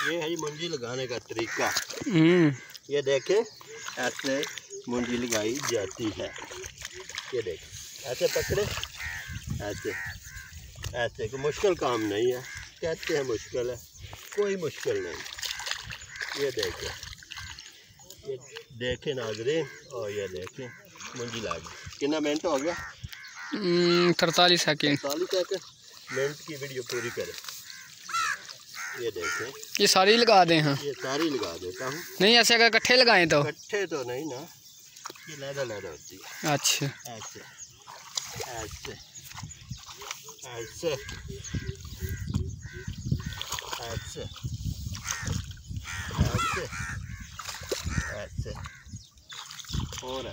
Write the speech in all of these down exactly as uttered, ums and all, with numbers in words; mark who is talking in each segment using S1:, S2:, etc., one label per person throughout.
S1: ये है जी मुंजी लगाने का तरीका।
S2: हम्म
S1: ये देखें, ऐसे मुंजी लगाई जाती है। ये देखें, ऐसे पकड़े, ऐसे ऐसे कोई मुश्किल काम नहीं है। कहते हैं मुश्किल है, कोई मुश्किल नहीं। ये देखें, ये देखें नाज़रीन, और ये देखें मुंजी लागी। कितना मिनट हो गया?
S2: तरतालीस सेकेंड।
S1: तरतालीस सेकेंड मिनट की वीडियो पूरी करें। ये देखें,
S2: ये सारी लगा दें? हाँ,
S1: ये सारी लगा देता हूँ।
S2: नहीं ऐसे अगर इकट्ठे लगाएं तो?
S1: इकट्ठे तो नहीं ना, ये लहदा लहदा होती है।
S2: अच्छा,
S1: ऐसे ऐसे ऐसे ऐसे ऐसे ऐसे और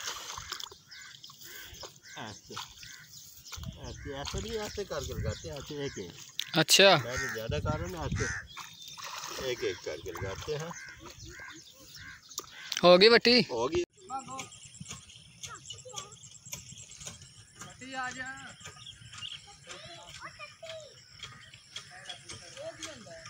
S1: ऐसे ऐसे ऐसे नहीं, ऐसे करके लगाते हैं। ऐसे एक एक,
S2: अच्छा,
S1: मैं तो ज़्यादा कर रहा हूँ। ऐसे एक एक करके लगाते हैं।
S2: होगी बट्टी?
S1: होगी।
S2: आ जा।